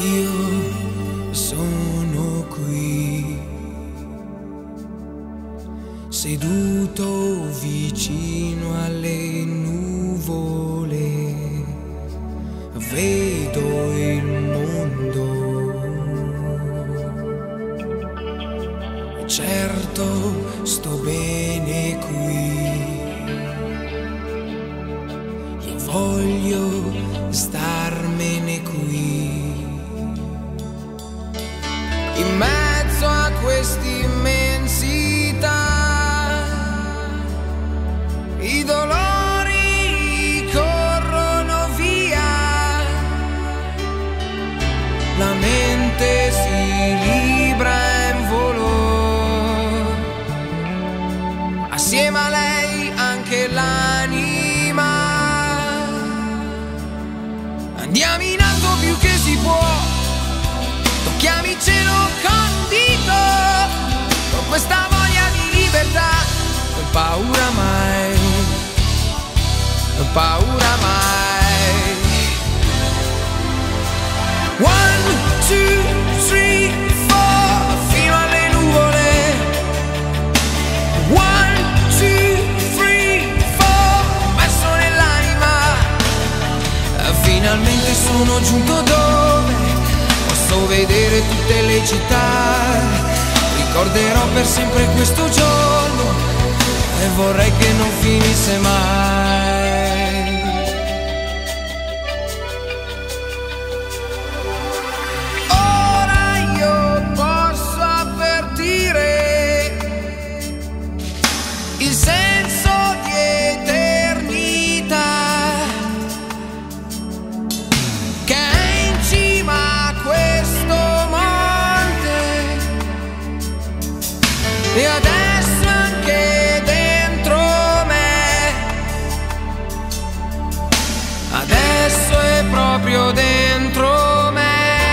Io sono qui, seduto vicino alle nuvole, vedo il mondo. Certo, sto bene qui. Io voglio starmene qui. In mezzo a quest'immensità, i dolori corrono via, la mente si libera in volo, assieme a lei anche l'anima. Andiamo in alto più che si può, tocchiamo il cielo con un dito, con questa voglia di libertà. Non paura mai, non paura mai. 1, 2, 3, 4, fino alle nuvole. 1, 2, 3, 4, messo nell'anima. Finalmente sono giunto dove posso vedere tutte le città. Ricorderò per sempre questo giorno e vorrei che non finisse mai. Ora io posso avvertire il senso di eternità che è in cima a questo monte, e adesso anche dentro me, adesso è proprio dentro me.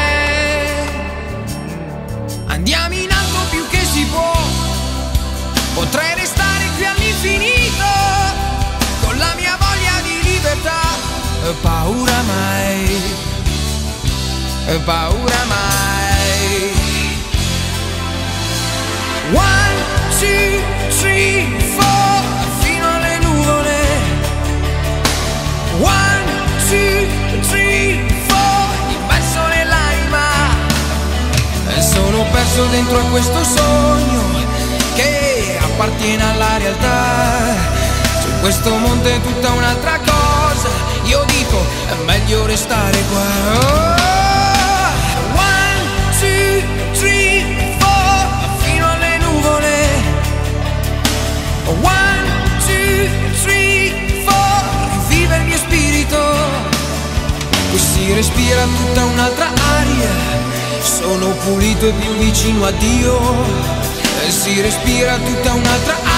Andiamo in alto più che si può, potrei restare qui all'infinito con la mia voglia di libertà. Paura mai, paura mai. 1, 2, 3, 4, fino alle nuvole. 1, 2, 3, 4, immerso nell'anima. E sono perso dentro a questo sogno che appartiene alla realtà. Su questo monte è tutta un'altra cosa. Io dico, è meglio restare qua. 1, 2, 3, 4, fino alle nuvole. 1, 2, 3, 4, rivive il mio spirito. Qui si respira tutta un'altra aria, sono pulito e più vicino a Dio. E si respira tutta un'altra aria,